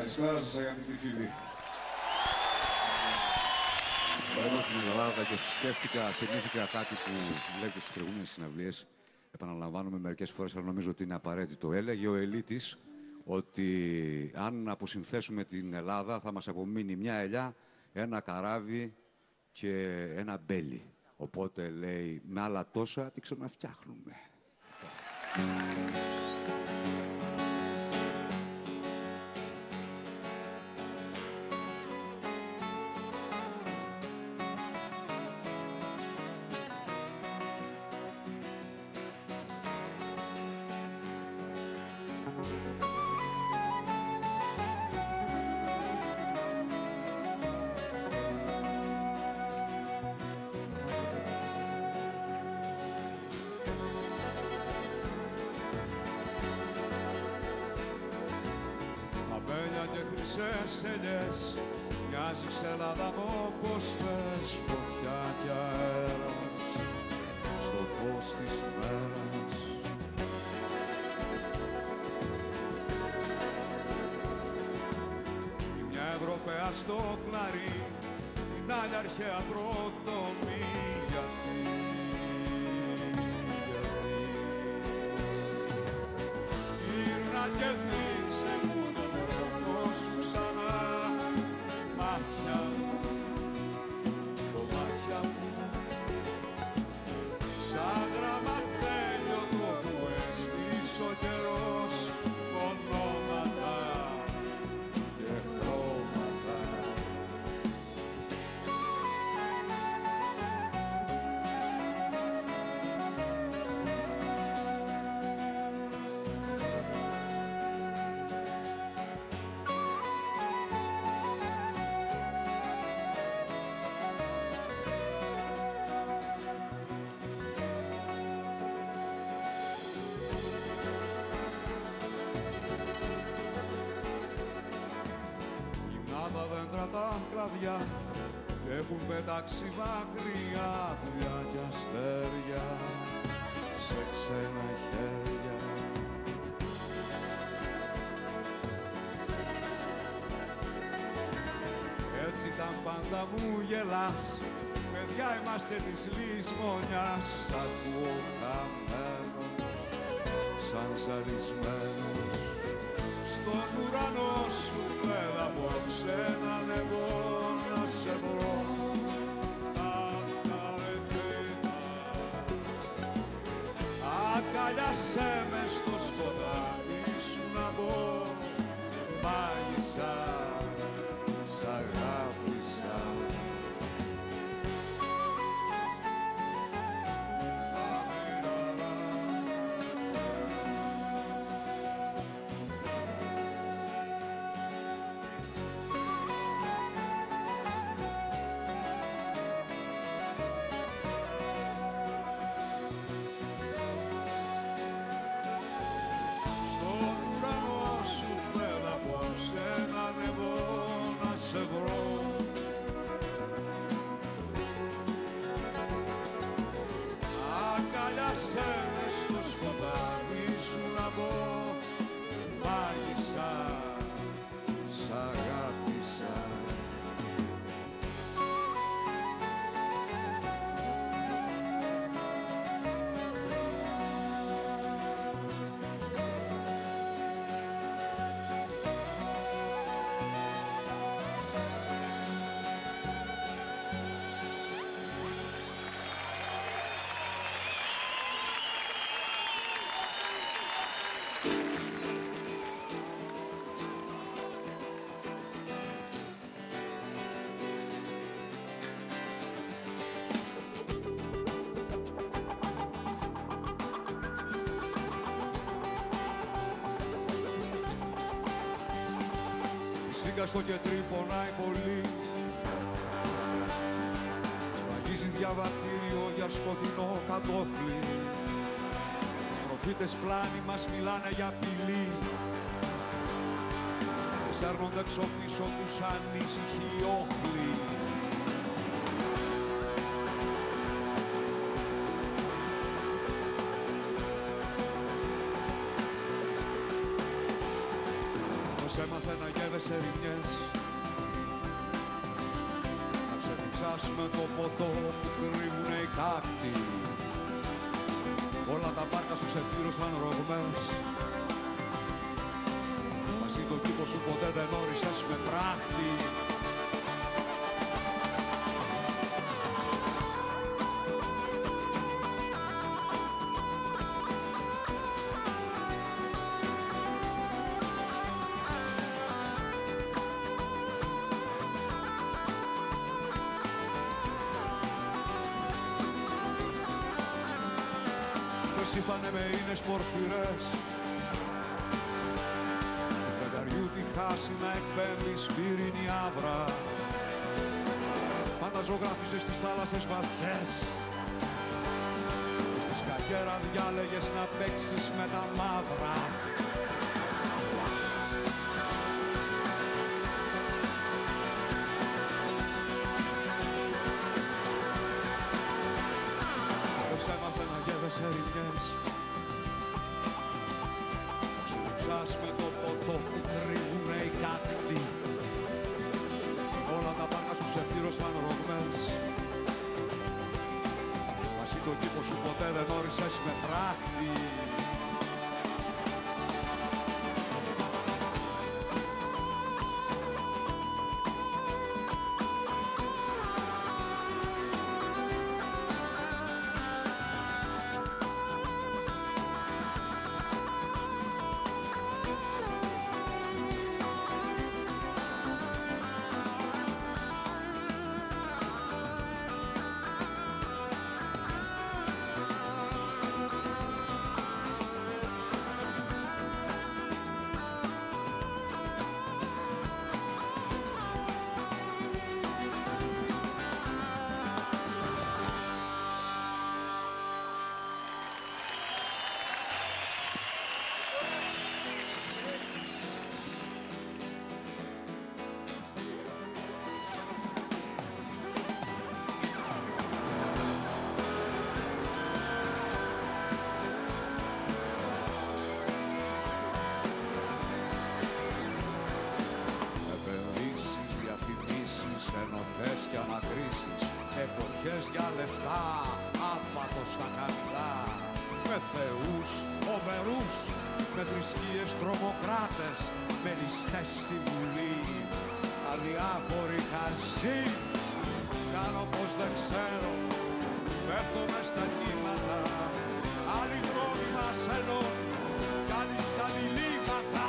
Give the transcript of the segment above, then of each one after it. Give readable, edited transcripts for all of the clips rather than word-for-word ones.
Καλησπέρα σας αγαπητοί φίλοι. Εδώ στην Ελλάδα και θυμήθηκα κάτι που λέγεται στις προηγούμενες συναυλίες. Επαναλαμβάνομαι μερικές φορές, αλλά νομίζω ότι είναι απαραίτητο. Έλεγε ο Ελίτης ότι αν αποσυνθέσουμε την Ελλάδα θα μας απομείνει μια ελιά, ένα καράβι και ένα μπέλι. Οπότε λέει, με άλλα τόσα τι ξαναφτιάχνουμε. Χρυσές ελιές, μοιάζει ξελάδα μου όπως θες, φωτιά κι αέρας στο φως της μέρας. Η μια Ευρωπαία στο κλαρί, την άλλη αρχαία προτομή. Γιατί γύρνα και δείξε μου τον δρόμο σου ξανά, μάτια μου, κομμάτια μου, σαν γραμματέλιο το που έστησε ο καιρός, ονόματα και χρώματα. Τα δέντρα τα κλαδιά και έχουν πετάξει μακριά πουλιά κι αστέρια σε ξένα χέρια. Έτσι ήταν πάντα μου γελάς, παιδιά είμαστε της λησμονιάς. Ακούω χαμένος, σαν ζαλισμένος, στον ουρανό σου πέρα απόψε να ανεβώ να σε βρω. Αγκαλιάσέ με στο σκοτάδι σου να μπω, μάγισσα, σ' αγάπησα. Αγκαλιάσέ με στο σκοτάδι σου να μπω, μάγισσα, σ' αγάπησα. Στο κεντρί πονάει πολύ, σφραγίζει διαβατήριο για σκοτεινό κατόφλι. Προφήτες πλάνοι μας μιλάνε για απειλή και σέρνονται έξω πίσω τους ανήσυχοι όχλοι. Ποιος έμαθε να γεύεσαι ρημιές, να ξεδιψάσουμε το ποτό που κρύβουνε οι κάκτοι. Όλα τα πάρκα σου ξεπλήρωσαν ρογμές. Μαζί το κήπο σου ποτέ δεν όρισες με φράχτη. Σύμφανε με ίνες πορφυρές, του φεγγαριού τη χάση να εκπέμπει σπύρινη άβρα. Πάντα ζωγράφιζες στις θάλασσες βαθιές και στη σκαγέρα διάλεγες να παίξεις με τα μαύρα. Ποιος έμαθε να γεύεσαι ρημιές, να ξεδιψάς με το ποτό που κρύβουνε οι κάκτοι. Όλα τα πάρκα σου ξεπλήρωσαν ρογμές. Μαζί το κήπο σου ποτέ δεν όρισες με φράχτη. Και ανακρίσεις, εποχές για λεφτά, άπατο στα χαμηλά. Με θεούς φοβερούς, με θρησκείες τρομοκράτες, με ληστές στη Βουλή. Αδιάφοροι χαζοί, κάνω πως δεν ξέρω, πέφτω μες στα κύματα. Άλλοι δρόμοι μας ενώνουν, κι άλλοι στα διλήμματα.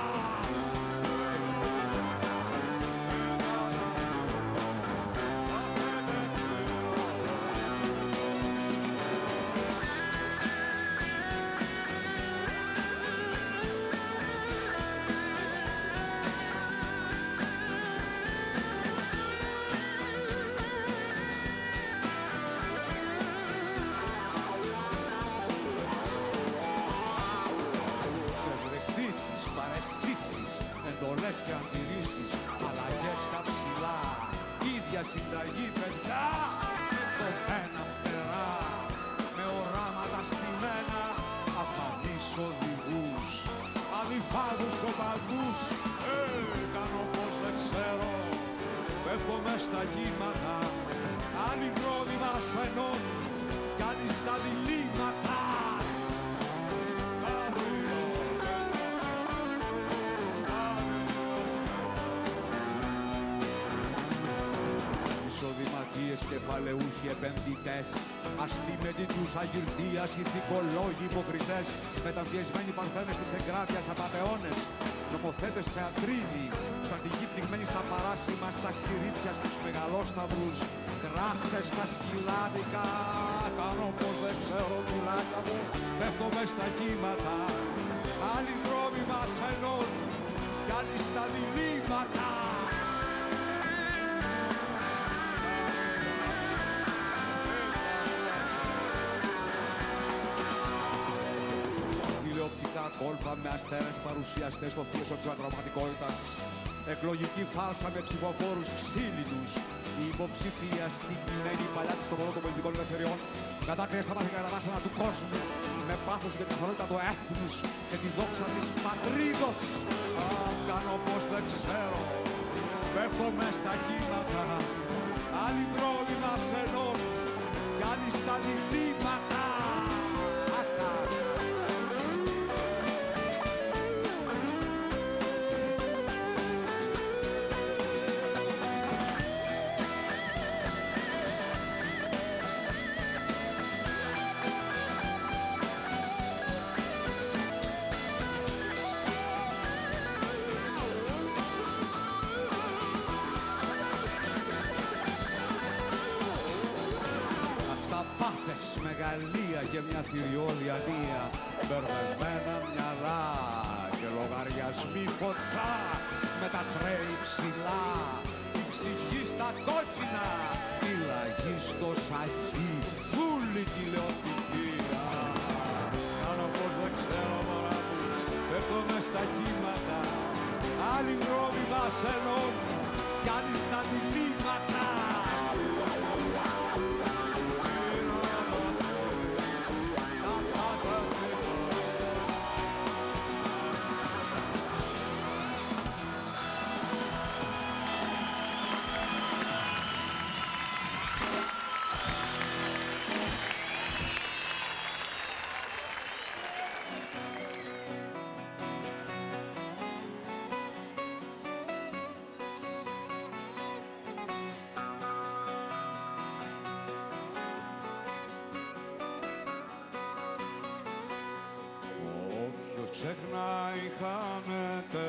Παραισθήσεις, εντολές και αντιρρήσεις, αλλαγές στα ψηλά, ίδια συνταγή παιδιά, τομένα φτερά, με οράματα στημένα, αφανείς οδηγούς, αδιφάγους οπαδούς. Κάνω πως δεν ξέρω, πέφτω μες στα κύματα, άλλοι δρόμοι μας ενώνουν, κι άλλοι στα διλήμματα. Εισοδηματίες, κεφαλαιούχοι, επενδυτές, αστήμετοι τους αγυρτίας, ηθικολόγοι, υποκριτές, μεταμφιεσμένοι παρθένες της εγκράτειας, απατεώνες, νομοθέτες θεατρίνοι, στρατηγοί πνιγμένοι στα παράσημα, στα συρρήπια, στους μεγαλόσταυρους, γράφτες στα σκυλάδικα. Κάνω πως δεν ξέρω, πουλάκια μου, πέφτω μες στα κύματα. Άλλοι δρόμοι μας ενώνουν, κι άλλοι στα διλήμματα. Τηλεοπτικά κόλπα με αστέρες παρουσιαστές στο πλαίσιο της ακροματικότητας. Εκλογική φάρσα με ψηφοφόρους ξύλινους. Η υποψήφια στην κειμένη παλιά της στο χώρο των πολιτικών ελευθεριών κατάκριε στα μαθηκά βάσανα του κόσμου με πάθος για την αθωότητα του έθνους και τη δόξα της πατρίδος. Αν κάνω πως δεν ξέρω, πέφτω μες στα κύματα. Άλλοι δρόμοι μας ενώνουν κι άλλοι στα διλήμματα. Μεγαλεία και μια θηριώδη ανία, μπερδεμένα μυαλά και λογαριασμοί φωτιά μετατρέει ψηλά. Η ψυχή στα κόκκινα, η λαγή στο σακί, φούλη τηλεοπτικία. Κάνω πως δεν ξέρω μωρά μου, πέφτω μες στα κύματα. Άλλοι δρόμοι μας ενώνουν κι άλλοι στα διλήμματα. Ξεχνάει, χάνεται,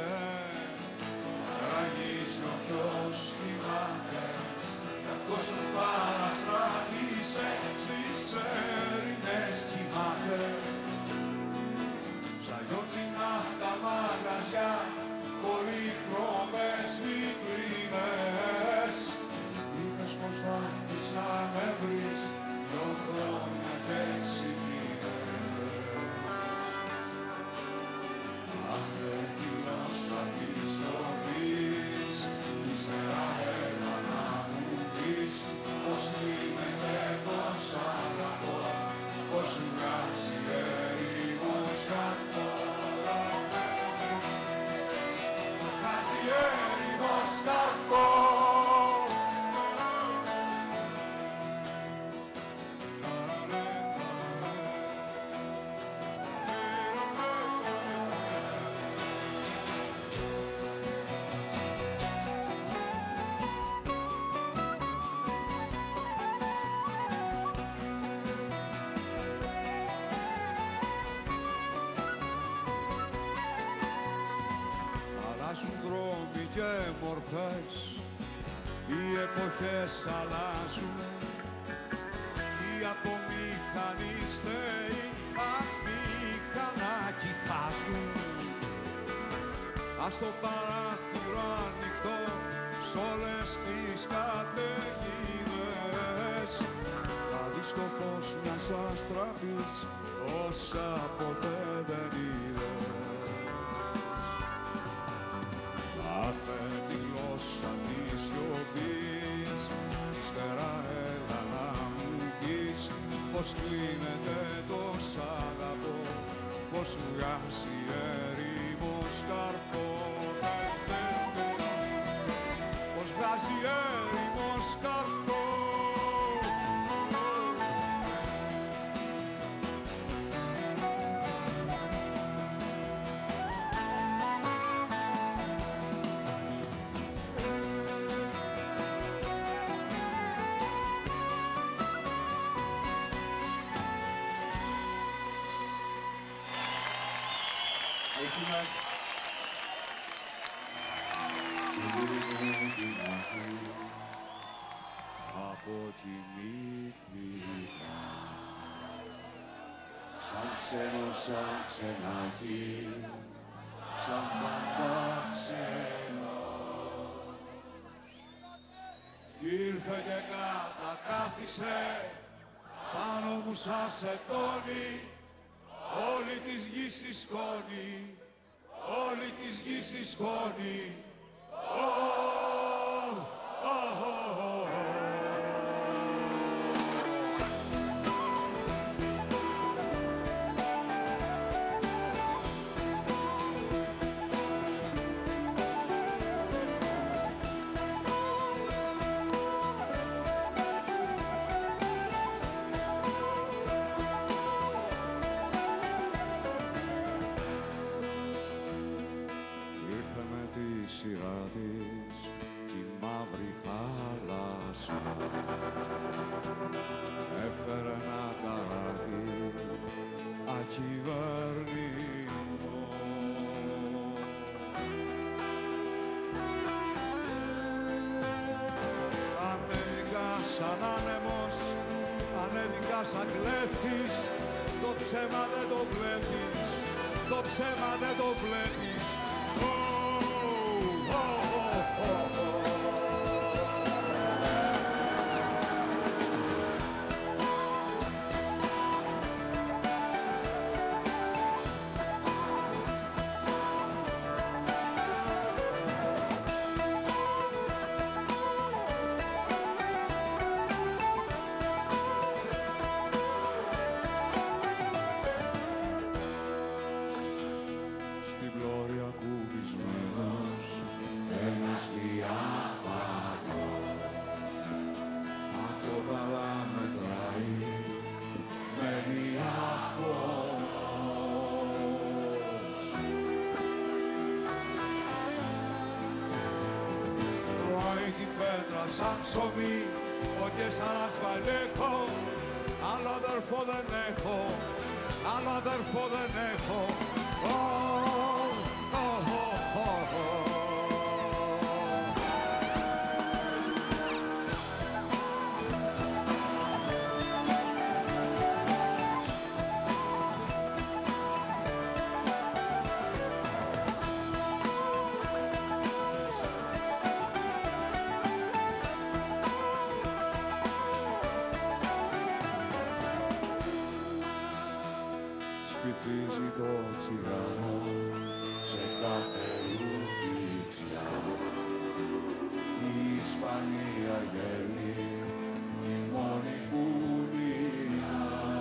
ραγίζει όποιος θυμάται κι αυτός που παραστράτησε στις έρημες κοιμάται. Ζαγιώτινα τα μαγαζιά, πολύχρωμες βιτρίνες. Είπες πως θα έρθεις να με βρεις, 2 χρόνια και 6 μήνες. Αφεντήλωσα της σιωπής, ύστερα έλα να μου πεις πως κλείνεται το Σάββατο, πως βγάζει έρημος κάτω. Πως βγάζει έρημος κάτω. Οι εποχές αλλάζουν, οι απομηχανιστέοι αμήχανα κοιτάζουν. Ας το παράθυρο ανοιχτό σ' όλες τις καταιγίδες, θα δεις το φως μιας αστραπής όσα ποτέ δεν είδες. Αφέντη γλώσσα της σιωπής, ύστερα έλα να μου πεις πως κλείνεται το Σάββατο, πως βγάζει έρημος καρπό. Πως βγάζει έρημος καρπό. Αποκοιμήθηκα σαν ξένος, σαν ξενάκι, σαν πάντα ξένος. Ήρθε και κατακάθισε πάνω μου σαν σετόνι, όλη της γης η σκόνη, όλη της γης η σκόνη, Σαν άνεμος, ανέβηκα σαν κλέφτης. Το ψέμα δεν το βλέπεις, το ψέμα δεν το βλέπεις. Σαν ψωμί, ο Κεσάρας Βαλέχο. Άλλο αδερφό δεν έχω, άλλο αδερφό δεν έχω. Ψηφίζει το τσιγάρο σε κάθε ουφίξια. Η Ισπανία γέλει, η μόνη κουνία.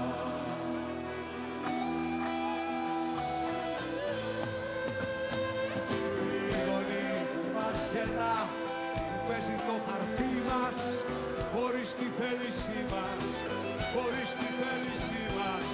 Η γονή που μας γεννά, που παίζει το χαρτί μας, χωρίς τη θέλησή μας, χωρίς τη θέλησή μας.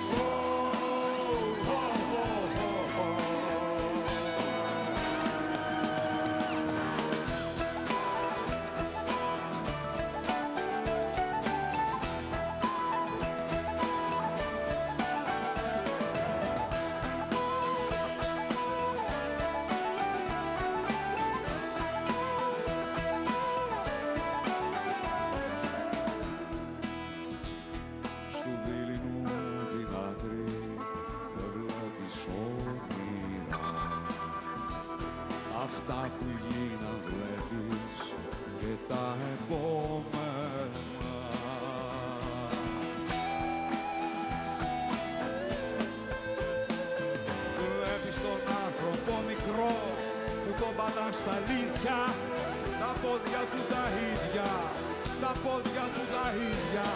Αυτά που γίνα βλέπεις και τα επόμενα. Βλέπεις τον άνθρωπο μικρό που τον πατάν στα αλήθεια, τα πόδια του τα ίδια, τα πόδια του τα ίδια.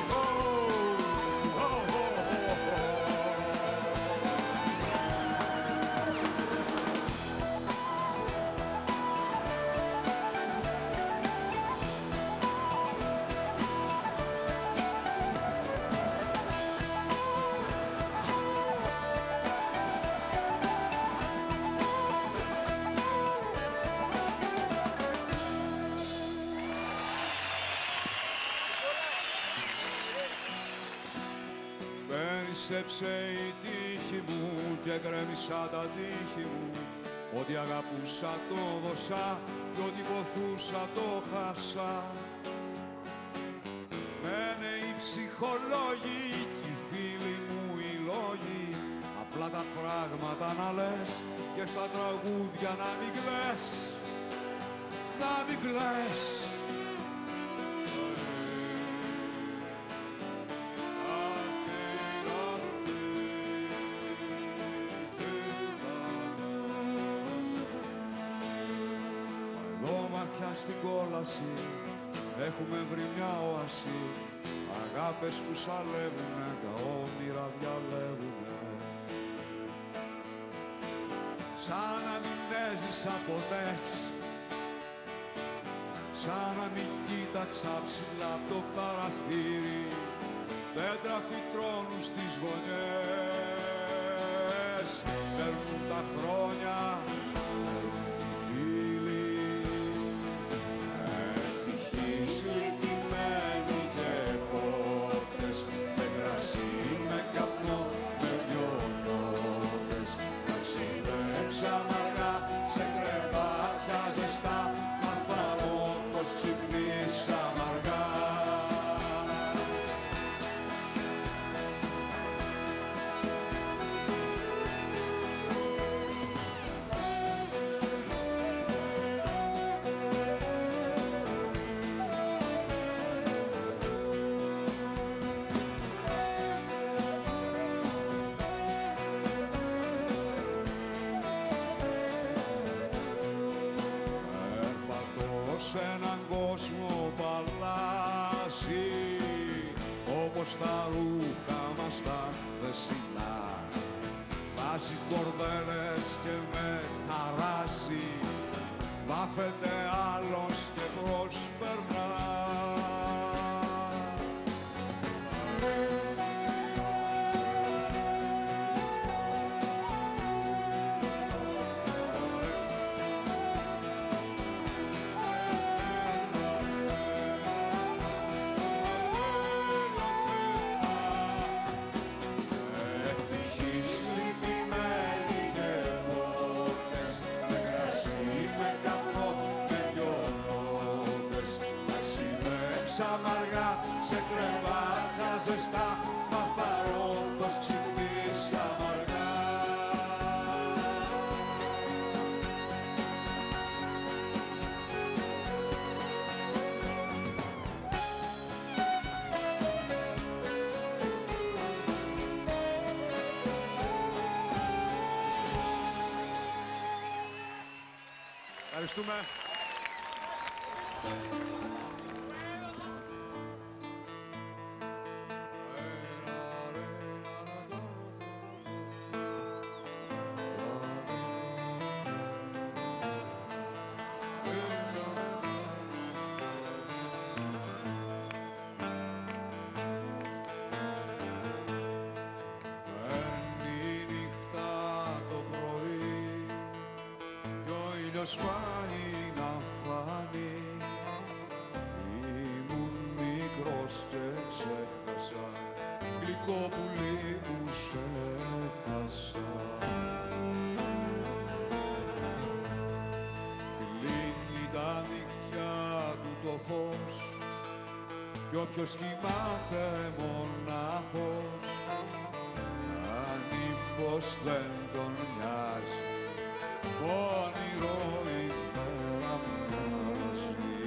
Πέρσεψε η τύχη μου και γκρέμισα τα τύχη μου. Ό,τι αγαπούσα το δώσα κι ό,τι ποθούσα το χάσα. Μένε οι ψυχολόγοι κι οι φίλοι μου οι λόγοι, απλά τα πράγματα να λες και στα τραγούδια να μην κλαις, να μην κλαις. μας την κόλαση έχουμε βρει μια όαση, αγάπες που σαλεύουνε, τα όνειρα διαλέγουνε. Σαν να μην έζησα ποτέ, σαν να μην κοίταξα ψηλά απ' το παραθύρι, δέντρα φυτρώνουν στις γωνιές, παίρνουν τα χρόνια, παίρνουν τη φίλη. Ευτυχείς λυπημένοι και πόρτες, με κρασί, με καπνό, με δυο νότες, ταξιδέψαμε αργά σε κρεβάτια ζεστά, μαθαρό πως ξυπνήσαμε αργά. Σε έναν κόσμο που αλλάζει, όπως τα ρούχα μας τα χθεσινά, βάζει κορδέλες και με χαράζει, βάφεται άλλος και προσπερνά. Αργά σε κρεβάτια ζεστά, μαθαρό πως ξυπνήσαμε αργά. Ευχαριστούμε. Σπάει να φανεί, ήμουν μικρός και ξέχασα, γλυκό πουλί μου σε χάσα. Κλείνει τα νύχτια του το φως κι όποιος κοιμάται μονάχος, αν πως δεν τον νοιάζει, όνειρο η μέρα μοιάζει.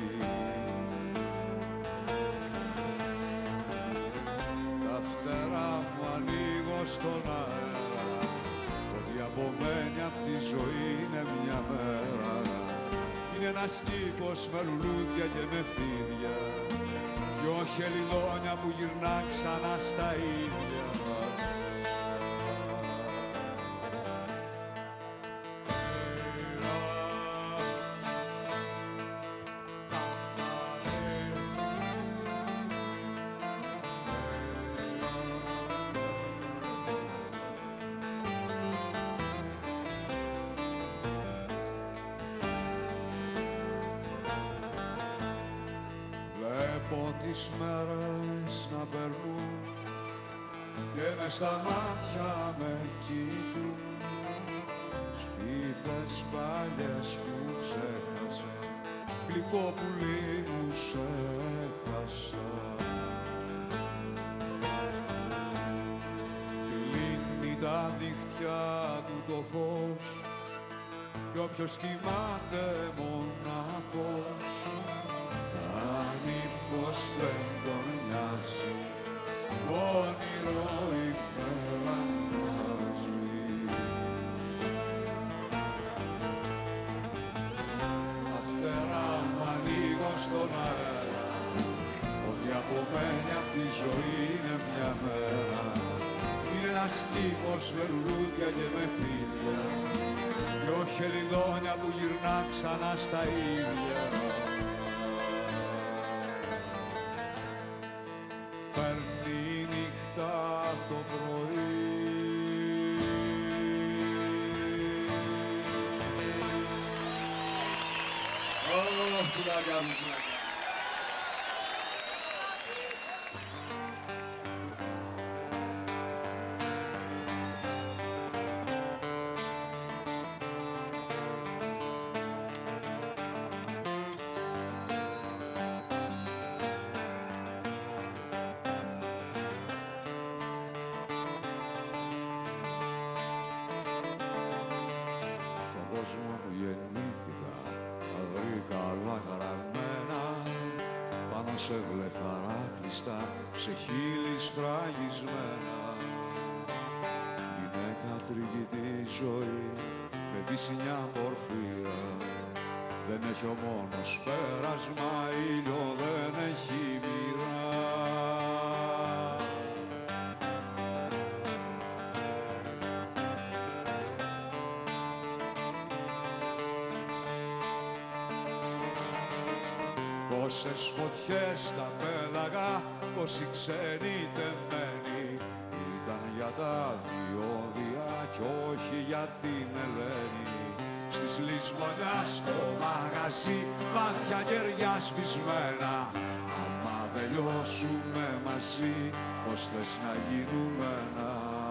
Τα φτερά μου ανοίγω στον αέρα, ότι απομένει απ' τη ζωή είναι μια μέρα. Είναι ένας κήπος με λουλούδια και με φίδια, κι όχι ελιδόνια που γυρνά ξανά στα ίδια. Βλέπω τις μέρες να περνούν και μες στα μάτια με κοιτούν, σπίθες παλιές που ξέχασα, γλυκό πουλί μου σε χάσα. Κλείνει τα νύχτια του το φως κι όποιος κοιμάται μονάχος, πως δεν τον νοιάζει, όνειρο η μέρα μοιάζει. Τα φτερά μου η ζωή είναι μια μέρα. Είναι ένας κήπος με λουλούδια και με φίλια, δυο χελιδόνια που γυρνά ξανά στα ίδια. Φέρνει η νύχτα το πρωί. Πουλάκια μου, πουλάκια. Κόσμο που γεννήθηκα, τα βρήκα όλα γραμμένα πάνω σε βλεφαρά κλειστά, σε χείλη σφραγισμένα. Γυναίκα τριγητή ζωή, με βυσσινιά πορφύρα, δεν έχει ο μόνος πέρασμα, ήλιο δεν έχει μοίρα. Πόσες φωτιές τα πέλαγα, πόσοι ξένοι τεμένοι, ήταν για τα διόδια κι όχι για την Ελένη. Στις Λησμονιάς στο μαγαζί, μάτια κεριά σβησμένα, άμα δεν λιώσουμε μαζί, πώς θες να γίνουμε ένα.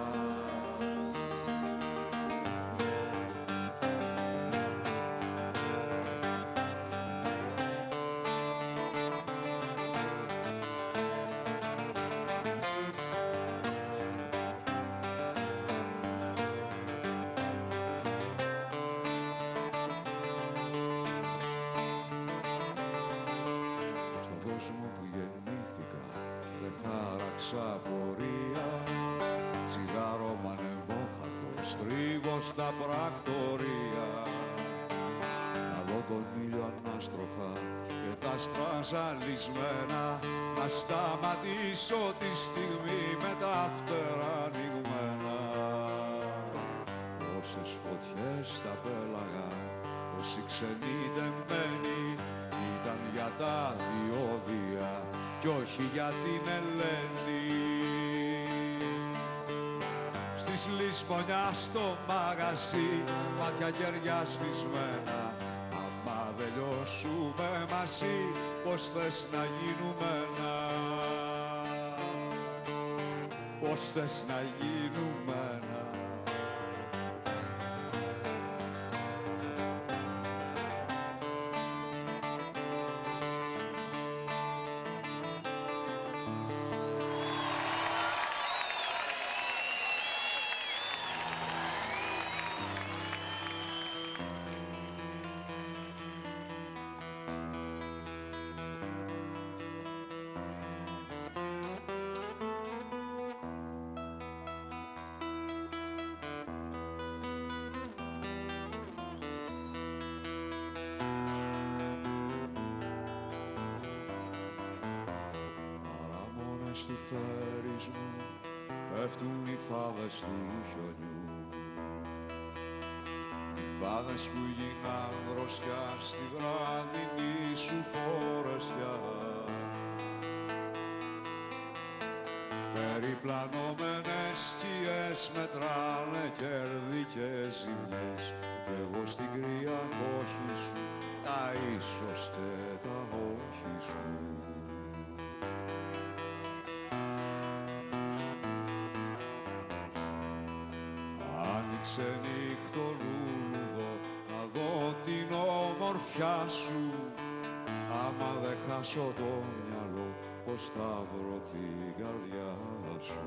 Πορεία, τσιγάρο μανεμόχαρτο, στρίγω στα πρακτορία. Να δω τον ήλιο ανάστροφα και τα άστρα ζαλισμένα, να σταματήσω τη στιγμή με τα φτερά ανοιγμένα. Όσες φωτιές τα πέλαγα, όσοι ξενοί τεμένοι, ήταν για τα διόδια κι όχι για την Ελένη. Στις Λησμονιάς στο μαγαζί, μάτια κεριά σβησμένα, άμα δεν λιώσουμε μαζί, πώς θες να γίνουμε ένα. Πώς θες να γίνουμε ένα. Του θέρισμου πέφτουν οι φάδες του χιονιού, οι φάδες που γίναν δροσιά στη βράδυνη σου φορεσιά. Περιπλανόμενες σκιές μετράνε κέρδη και ζημιές, κι εγώ στην κρύα κόχη σου τα ίσως και τα όχι σου. Ξενύχτω λουλουδό, να δω την όμορφιά σου, άμα δεν χάσω το μυαλό, πώς θα βρω την καρδιά σου.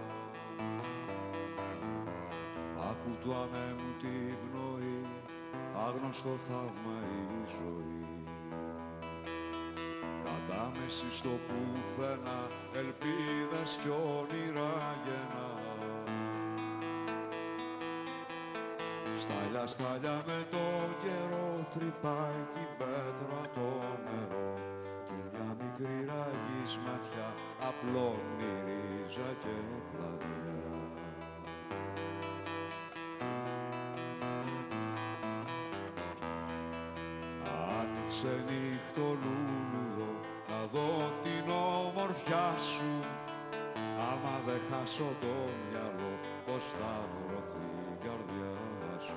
Του ανέμου την πνοή, άγνωστο θαύμα η ζωή. Κατάμεση στο πουθενά, ελπίδες κι όνειρα γεννά. Στάλια, στάλια με το καιρό, τρυπάει την πέτρα το νερό κι μια μικρή ραγής ματιά απλώνει ρίζα και πλαδιά. Άνοιξε νύχτο λούλουδο να δω την όμορφιά σου. Άμα δεν χάσω το μυαλό, πως θα βρω την καρδιά σου.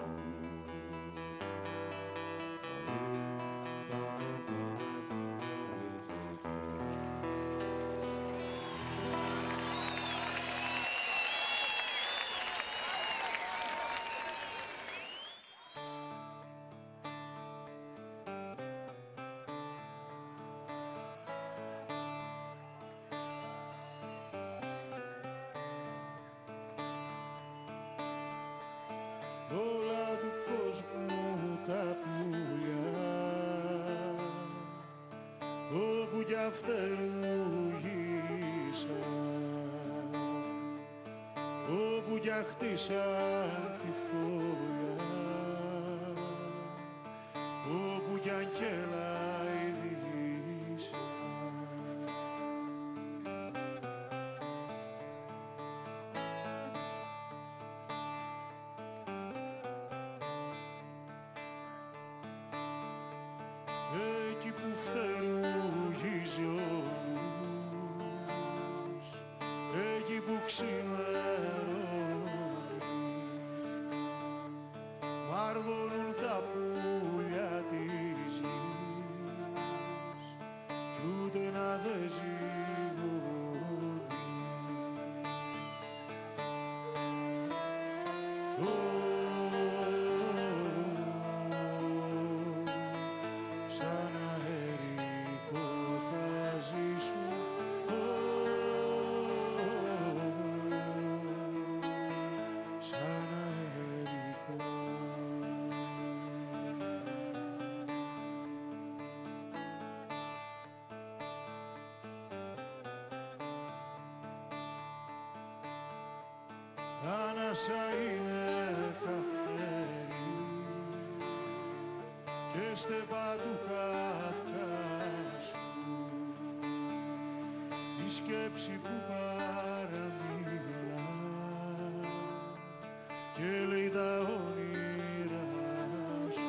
Όλα του κόσμου τα πουλιά, όπου κι αυτερούγησαν, όπου κι χτίσαν τη φωλιά, όπου κι αν κελαηδήσαν. Εκεί που φτερούγιζε ο νους, εκεί που ξημερώνει, μαργώνουν τα πουλιά της γης κι ούτε να δε ζυγώνει. Σαν αερικό θα ζήσω, σαν αερικό. Θάλασσα είναι καυτέρι και στεπά του Καυκάσου, η σκέψη που παραμιλά και λέει τα όνειρά σου.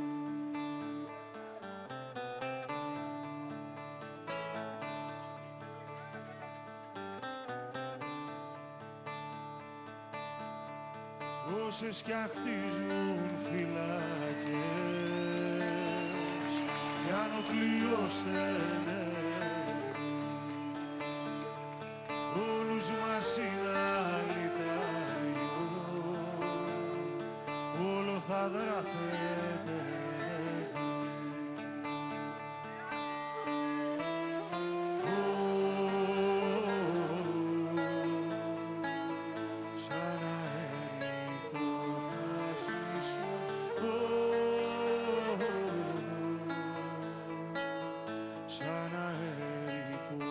Όσες κι αν χτίζουν φυλάκες κι αν ο κλειός στενεύει, όλους μας είναι αλυτάριο, όλο θα δραπετεύει. Σαν αερικό θα ζήσω, σαν αερικό.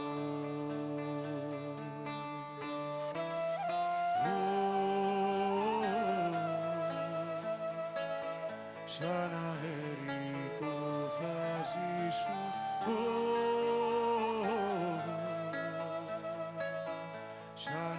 Σαν αερικό θα ζήσω, σαν